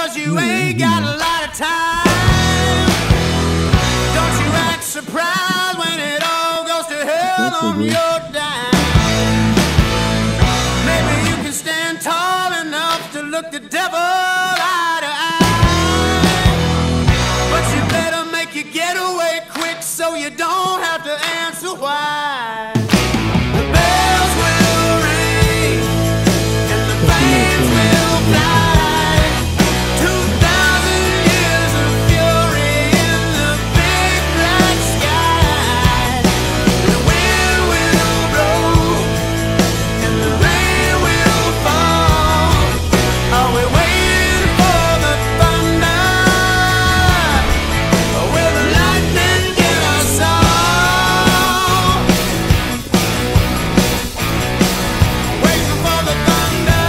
'cause you ain't got a lot of time. Don't you act surprised when it all goes to hell on your dime. Maybe you can stand tall enough to look the devil eye to eye, but you better make your getaway quick so you don't have to answer why. The bells will ring and the flames will fly. 2,000 years of fury in the big black sky. The wind will blow and the rain will fall. Are we waiting for the thunder? Or will the lightning get us all? Waiting for the thunder.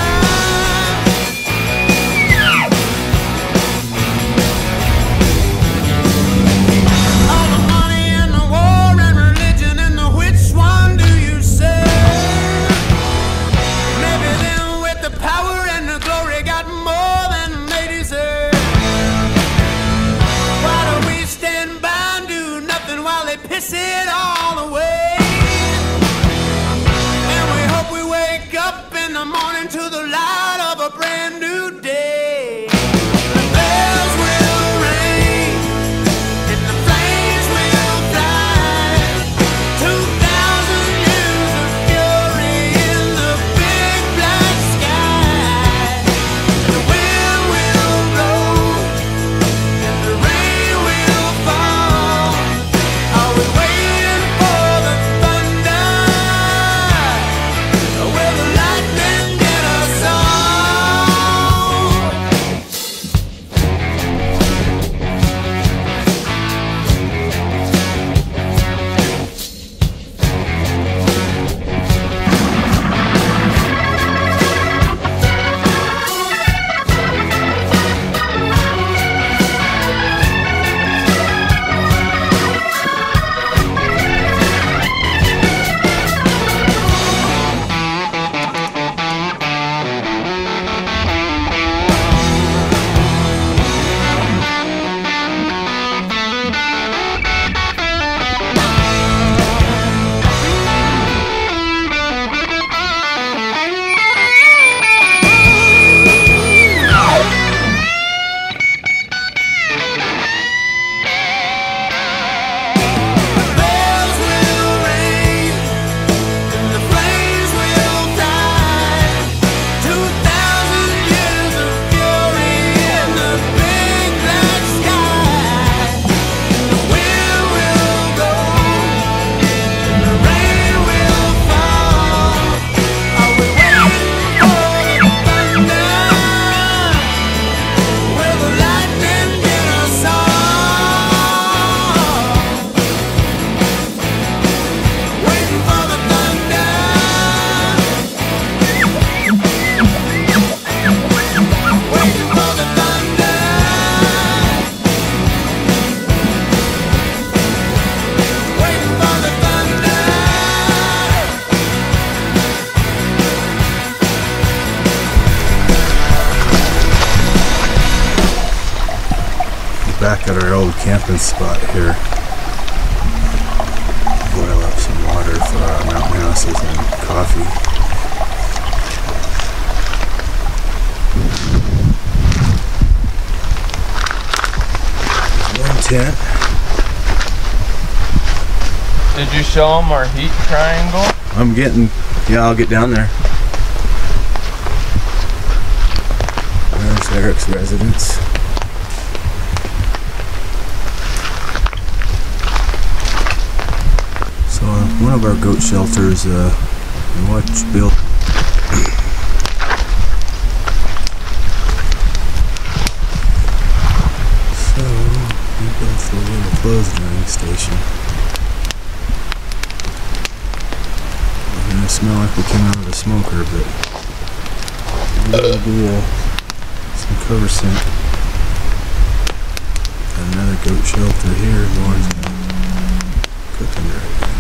All the money and the war and religion and the which one do you serve? Maybe them with the power and the glory got more than they deserve. Why do we stand by and do nothing while they piss it all away? And we hope we wake up in the morning to the light of a brand new day. The bells will ring and the flames will fly. 2,000 years of fury in the big black sky. The wind will blow and the rain will fall. Are we waiting for the thunder? Or will the lightning get us all? The bells will ring and the flames will fly. 2,000 years of fury in the big black sky. The wind will blow and the rain will fall. Are we waiting for the thunder? Will the lightning get us all? Waiting for the thunder. Waiting for the thunder. Waiting for the thunder. Back at our old camping spot here. Boil up some water for our mountain houses and coffee. One tent. Did you show them our heat triangle? I'll get down there. There's Eric's residence. So one of our goat shelters, we watched Bill. So we built a little clothesline station. We're gonna smell like we came out of a smoker, but we'll do some cover scent. Got another goat shelter here. Lauron's gonna cook under it, guys.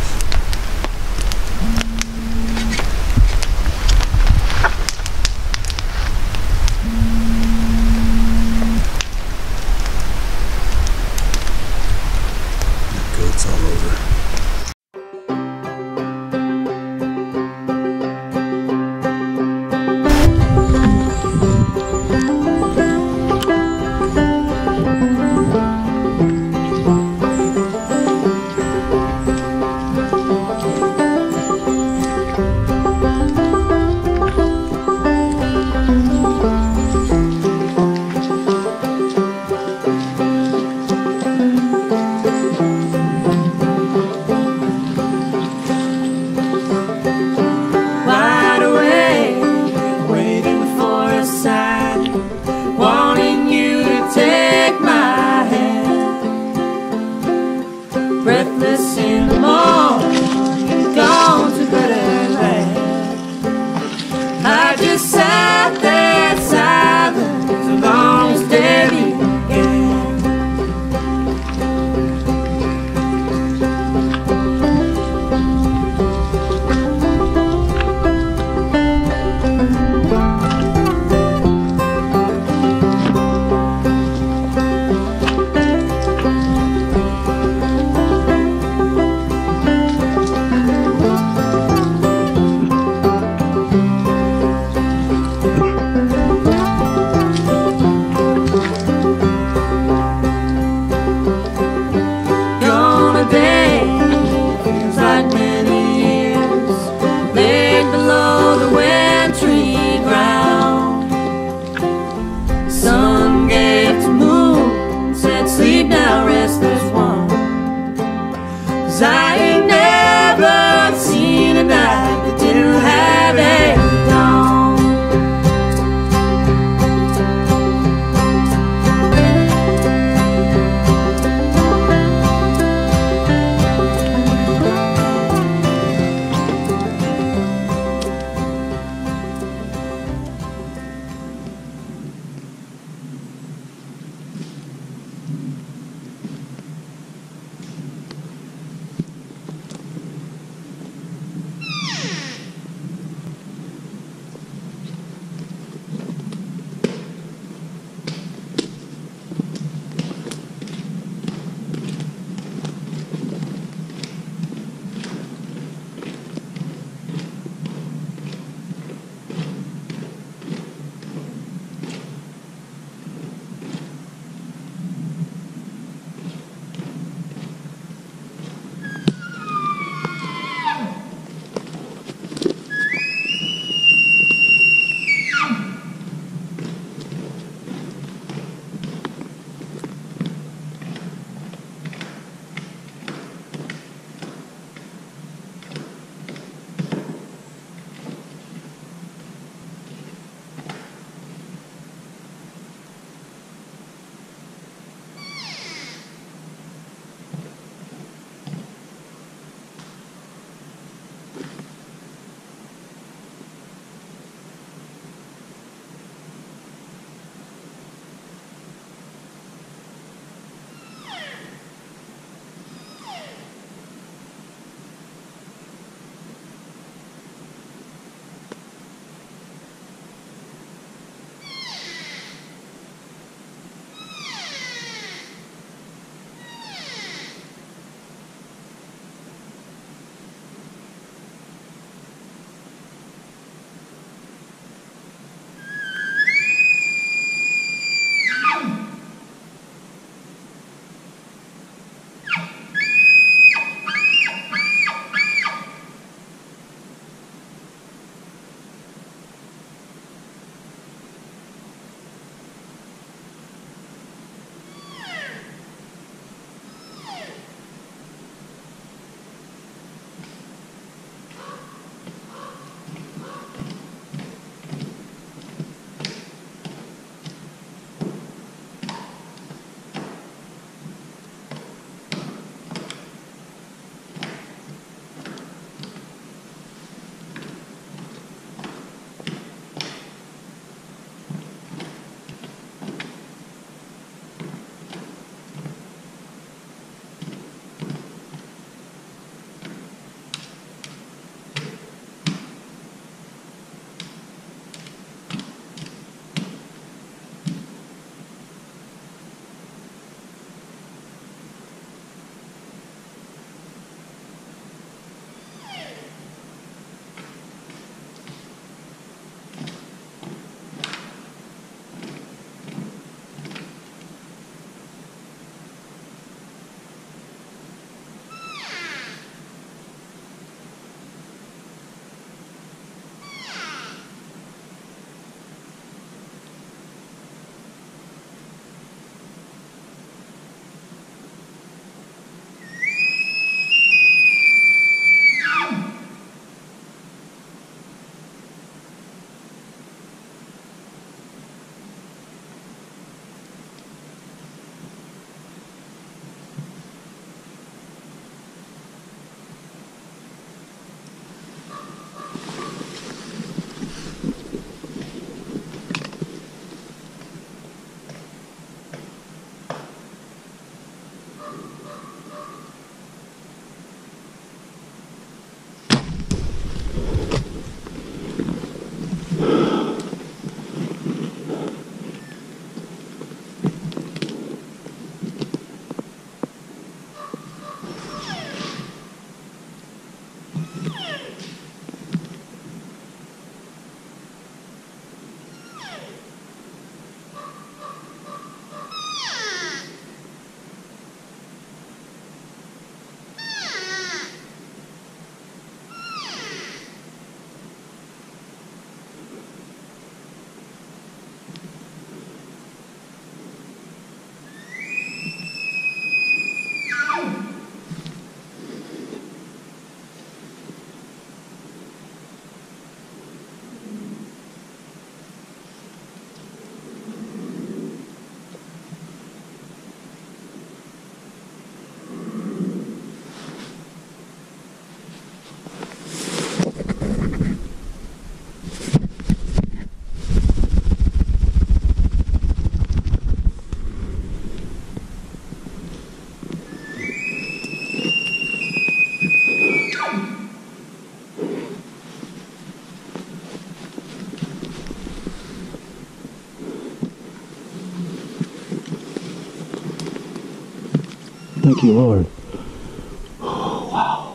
Thank you, Lord. Oh, wow.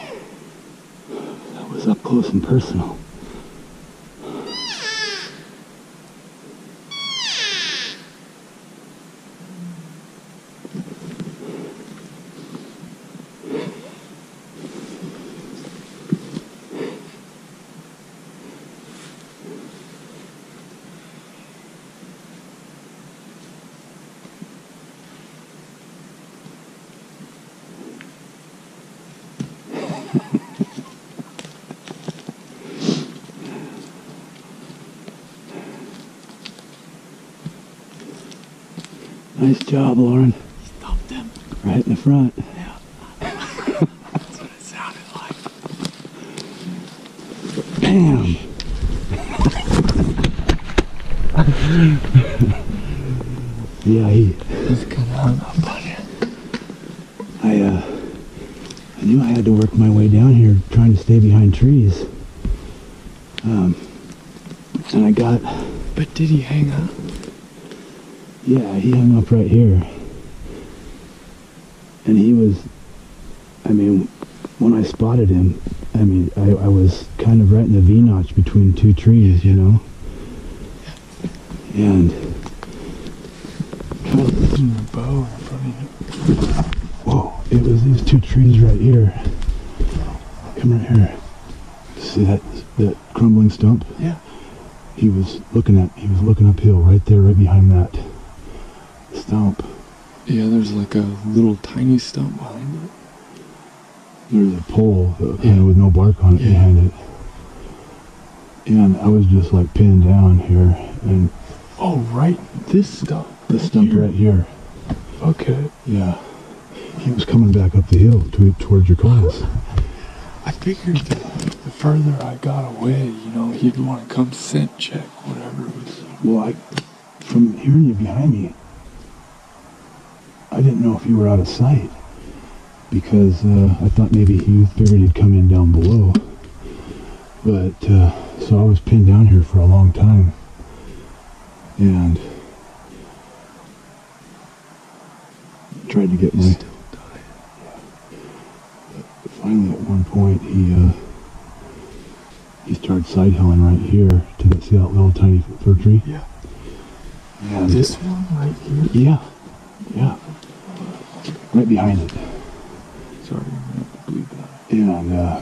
That was up close and personal. Nice job, Lauren. Stopped him. Right in the front. Yeah. That's what it sounded like. Bam! Yeah, He's kind of hung up on you. I knew I had to work my way down here trying to stay behind trees. And I got... But did he hang up? Yeah, he hung up right here. And he was... I mean, when I spotted him, I mean, I was kind of right in the V-notch between two trees, you know? And... The bow in front of you. Whoa, it was these two trees right here. Come right here. See that crumbling stump? Yeah. He was looking uphill right there, right behind that stump. Yeah, there's like a little tiny stump behind it. There's a pole kind of with no bark on it behind it. And I was just like pinned down here, and Oh, right. This stump. the stump right here. Okay. Yeah. He was coming back up the hill towards your class. I figured that the further I got away, you know, he'd want to come scent check whatever it was. Well, from hearing you behind me, I didn't know if you were out of sight, because I thought maybe he figured he'd come in down below. But, so I was pinned down here for a long time, and tried to get my... Still dying. But finally, at one point, he started side-hilling right here to see that little tiny fir tree. Yeah. And This one right here? yeah, yeah, right behind it. Sorry, I'm going to have to bleed that. And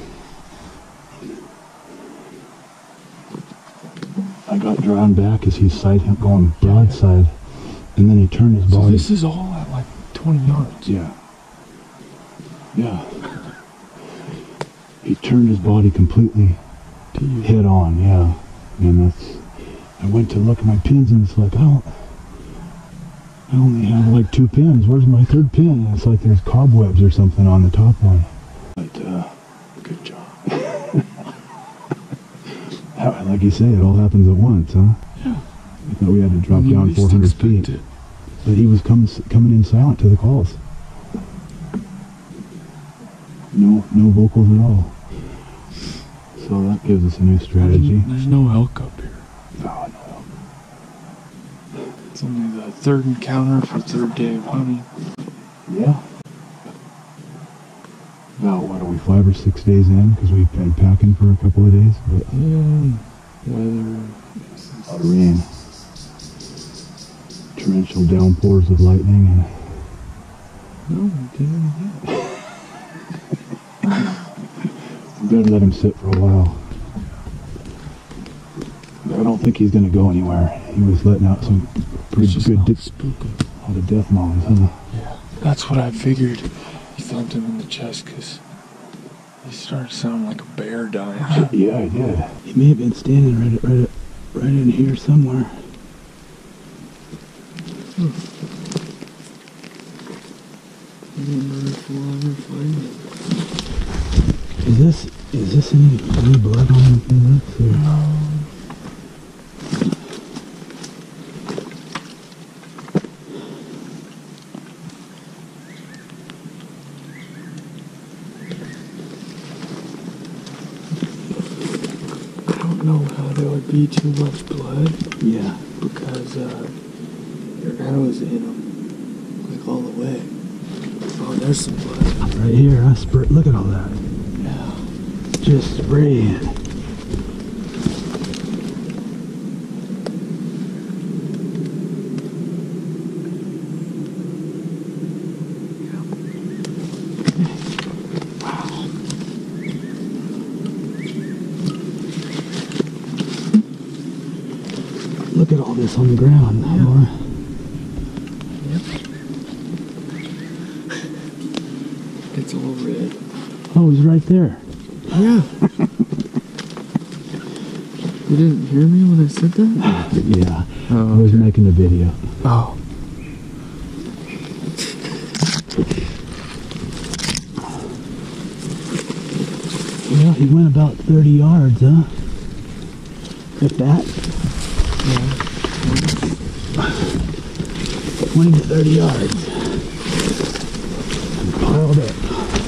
I got drawn back as he's going broadside, and then he turned his So body. this is all at like 20 yards. Yeah. Yeah. He turned his body completely head on, yeah. And I went to look at my pins, and it's like, I only have like 2 pins. Where's my 3rd pin? And it's like there's cobwebs or something on the top one. But, Good job. like you say, it all happens at once, huh? Yeah. I thought we had to drop You down least 400 expect feet. it. But he was coming in silent to the calls. No vocals at all. So that gives us a new strategy. There's no elk up here. Oh, no. It's only the 3rd encounter for 3rd day of hunting. Yeah. About, what are we, 5 or 6 days in? Because we've been packing for a couple of days. But Yeah. Weather. a lot of rain. Torrential downpours of lightning. And No, we didn't yet. we better let him sit for a while. But I don't think he's going to go anywhere. He was letting out some pretty good spooky. a lot of death moans, huh? Yeah. That's what I figured. He thumped him in the chest because he started sounding like a bear dying. Yeah, I did. He may have been standing right in here somewhere. I wonder if we'll ever find it. Is this any blood on this? Or? No. I don't know how there would be too much blood Yeah. because your arrow's in them like all the way. Oh, there's some blood. Right here, I spray. Look at all that. Yeah. Just spraying. Look at all this on the ground, Laura. Yep. It's all red. Oh, he's right there. Yeah. You didn't hear me when I said that? Yeah. Oh, I was making a video. Oh. Well, he went about 30 yards, huh? If that. Yeah. 20 to 30 yards. And piled up.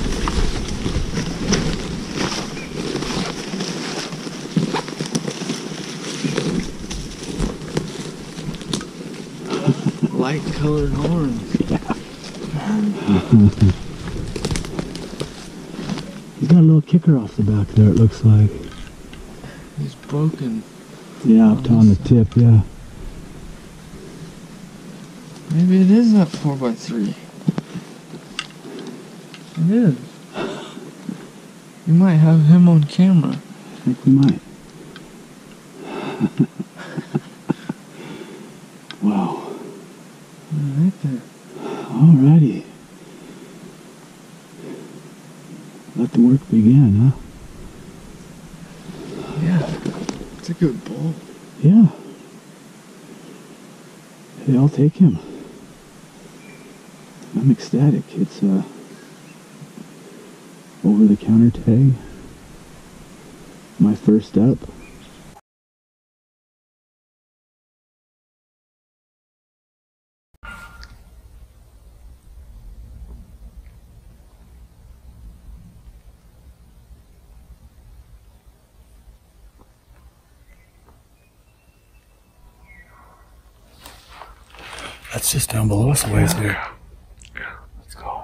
Light colored horns. He's got a little kicker off the back there, it looks like. He's broken. Yeah, up on the tip, yeah. Maybe it is that 4x3. It is. You might have him on camera. I think we might. Wow. Right there. Alrighty. Let the work begin, huh? Yeah. It's a good bull. Yeah. Hey, I'll take him. I'm ecstatic. It's a over-the-counter tag. My first up. That's just down below us a ways there. Yeah. Let's go.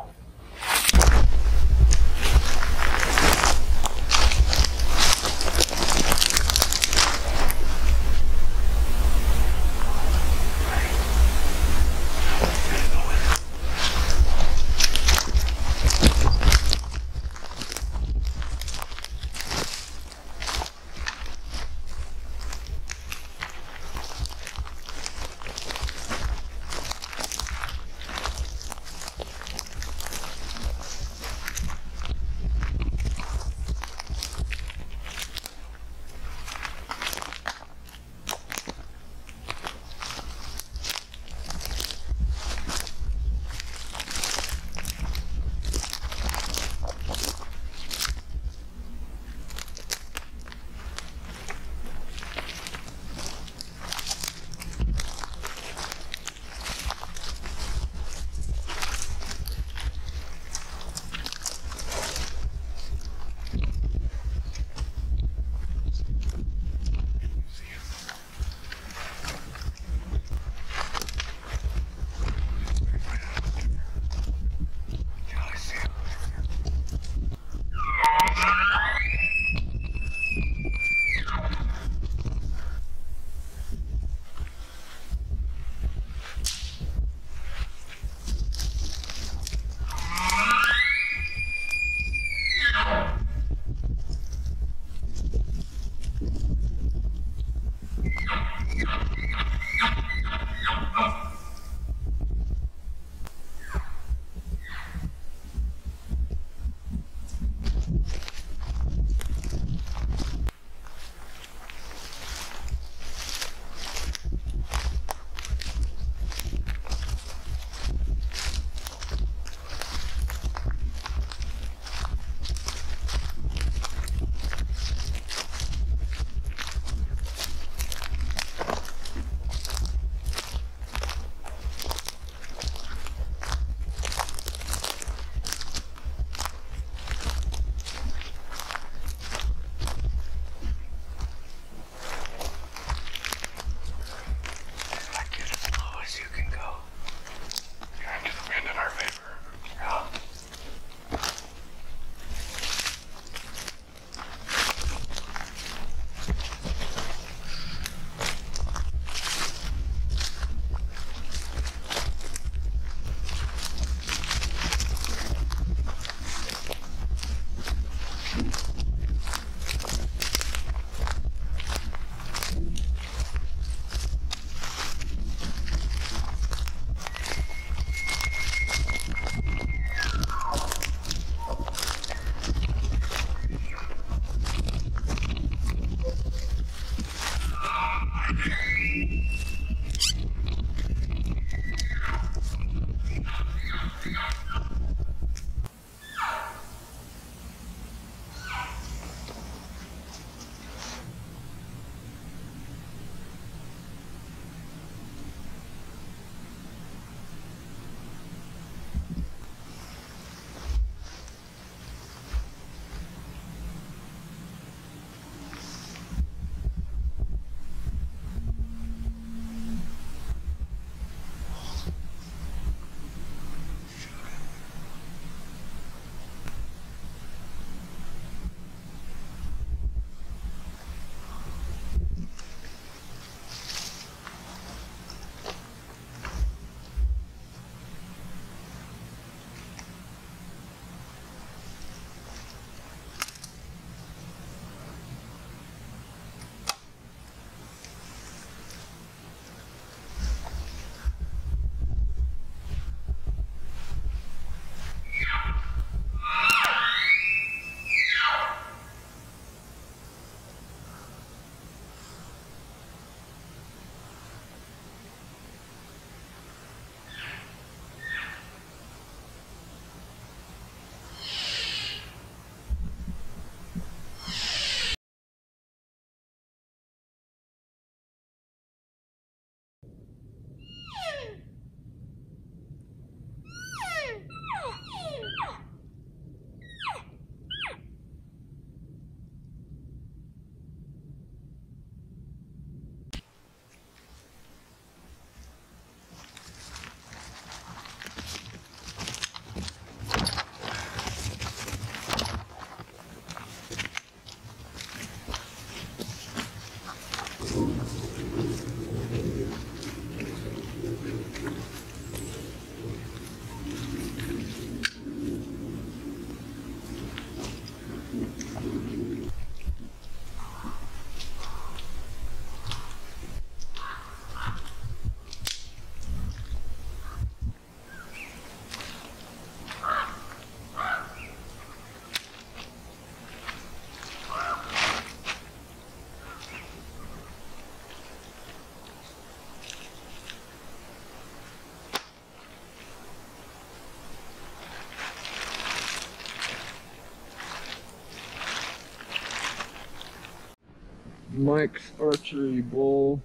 Mike's archery bowl.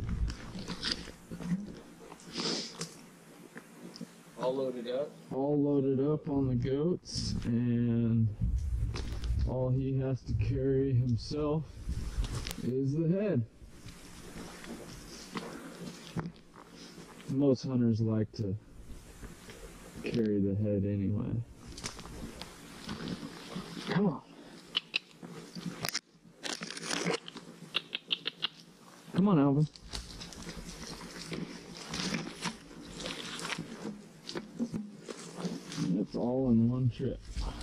All loaded up? All loaded up on the goats, and all he has to carry himself is the head. Most hunters like to carry the head anyway. Come on. Come on, Alvin. It's all in one trip.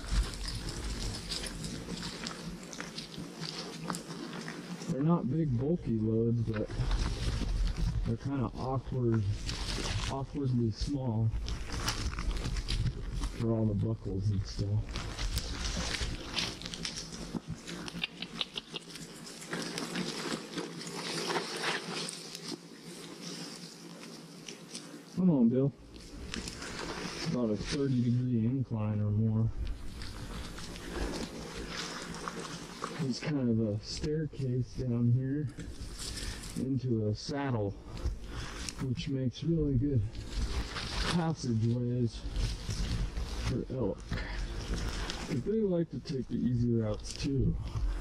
They're not big, bulky loads, but they're kind of awkwardly small for all the buckles and stuff. Come on, Bill. It's about a 30-degree incline or more. There's kind of a staircase down here into a saddle, which makes really good passageways for elk. But they like to take the easy routes too.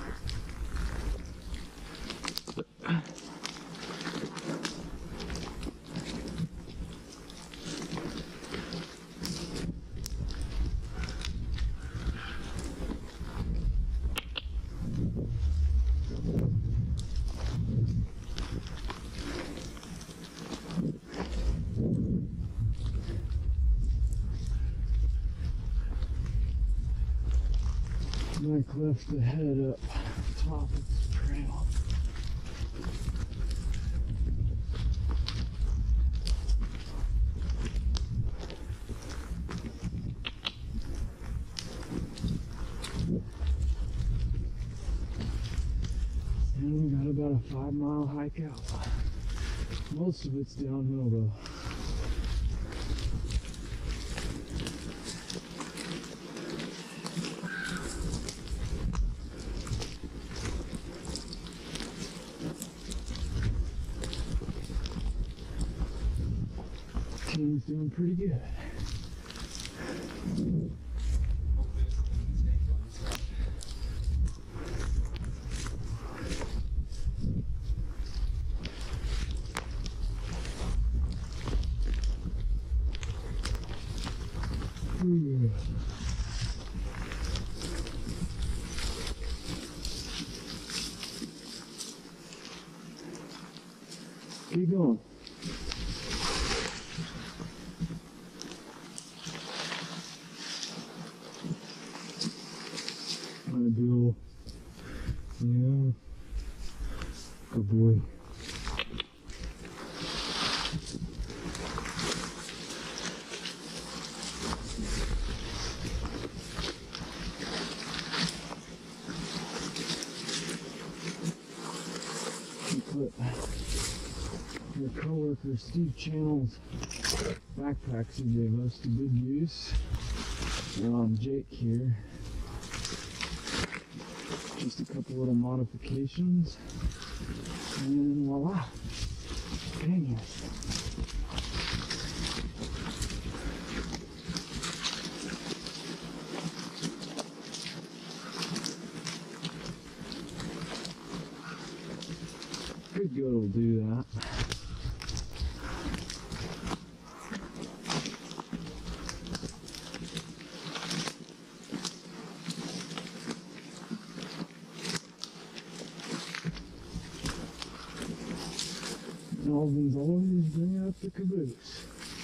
Mike left the head up top of the trail. And we got about a 5-mile hike out. Most of it's downhill though. Team's doing pretty good. Keep going. Hi, Bill. Yeah. Good boy. Put your coworker Steve Channel's backpacks he gave us to good use. And on Jake here, just a couple little modifications, and voila, panniers. Good goat will do that. Alvin's always bringing up the caboose.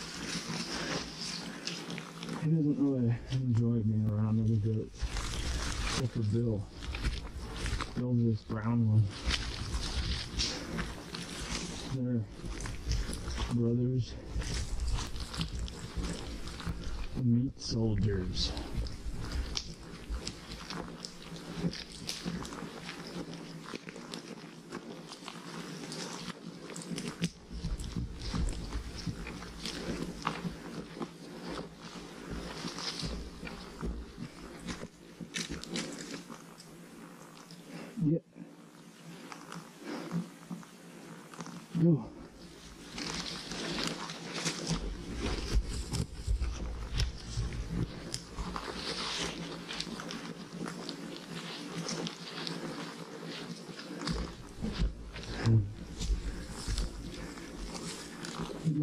He doesn't really enjoy being around other goats, except for Bill. Bill's this brown one. They're brothers, meat soldiers. Yeah.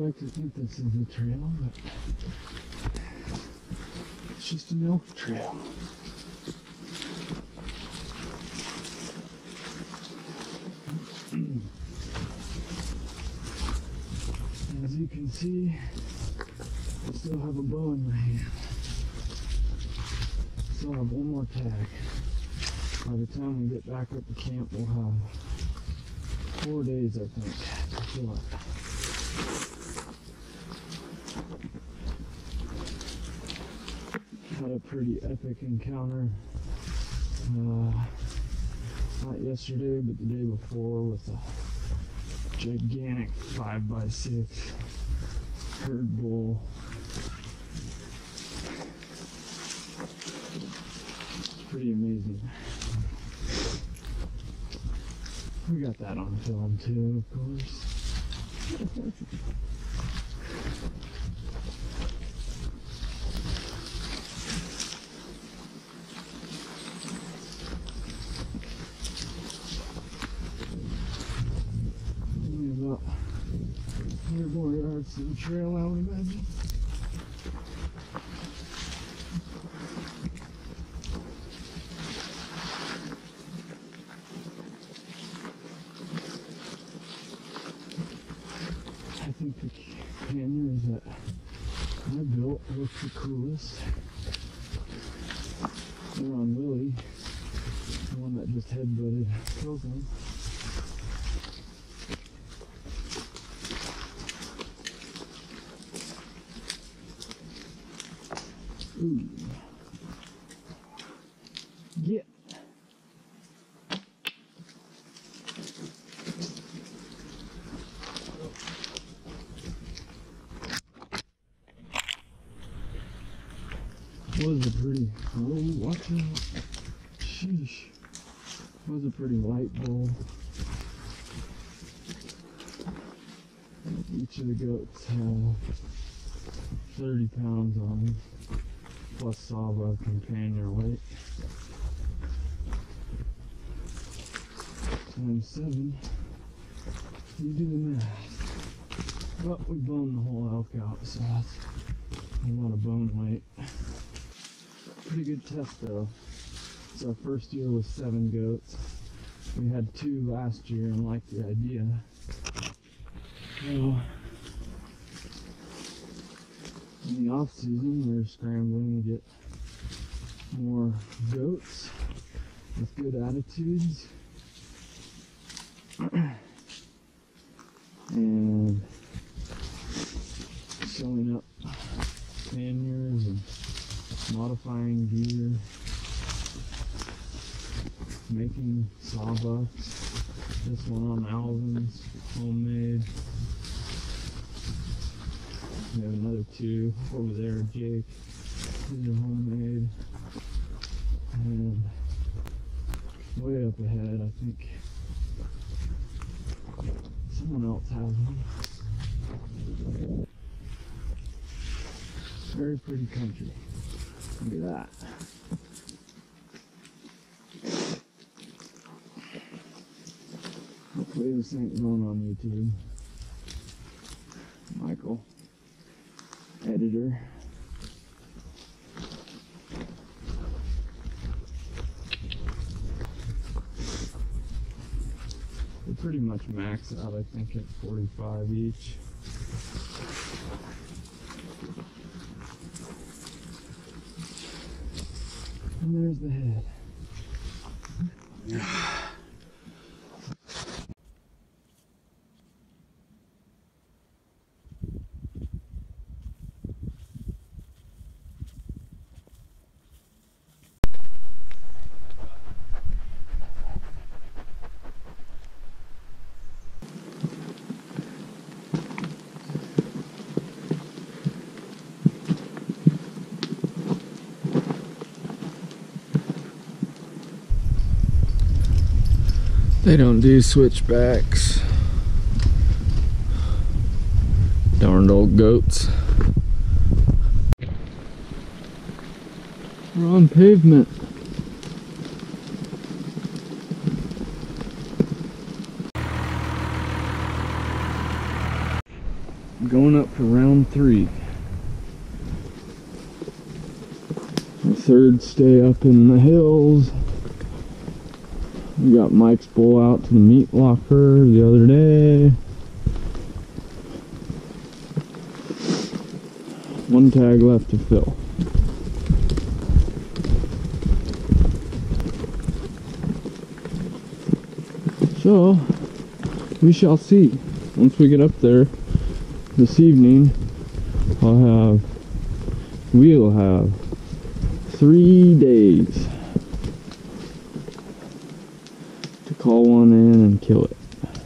like to think this is a trail, but it's just an elk trail. As you can see, I still have a bow in my hand. Still have one more tag. By the time we get back up to camp, we'll have 4 days, I think, to fill it. Had a pretty epic encounter, not yesterday, but the day before, with a gigantic 5x6 herd bull. It's pretty amazing. We got that on film too, of course. Only about 100 more yards to the trail, I would imagine. I think the canyons that I built look the coolest. They're on Willie, the one that just headbutted Pilgrim. Ooh. Get. Was a pretty, oh, watch out, sheesh, was a pretty light bull. Each of the goats have 30 pounds on them, plus sawbuck and pannier weight. Times 7, you do the math. But we boned the whole elk out, so that's a lot of bone weight. Pretty good test though. So our first year was 7 goats. We had 2 last year and liked the idea. So in the off season, we're scrambling to get more goats with good attitudes and sewing up panniers and modifying gear, making sawbucks. This one on Alvin's, homemade. We have another 2 over there, Jake. These are homemade. And way up ahead, I think someone else has one. Very pretty country. Look at that. Hopefully this ain't going on YouTube. Michael, editor. They pretty much max out, I think, at 45 each. And there's the head. They don't do switchbacks. Darned old goats. We're on pavement. Going up for round 3. The third stay up in the hills. We got Mike's bull out to the meat locker the other day. One tag left to fill. So, we shall see. Once we get up there this evening, we'll have 3 days to call one in and kill it.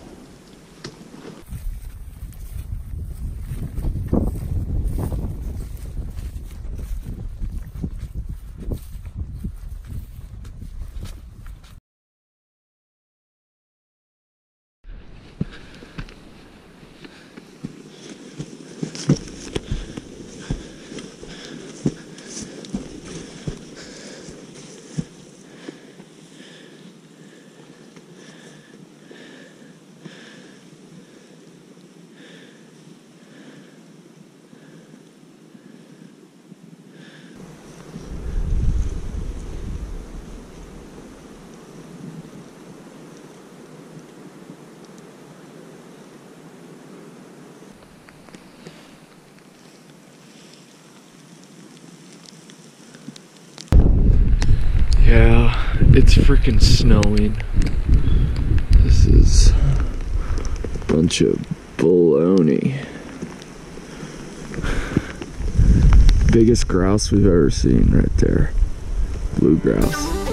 Yeah, it's freaking snowing. This is a bunch of baloney. Biggest grouse we've ever seen right there. Blue grouse.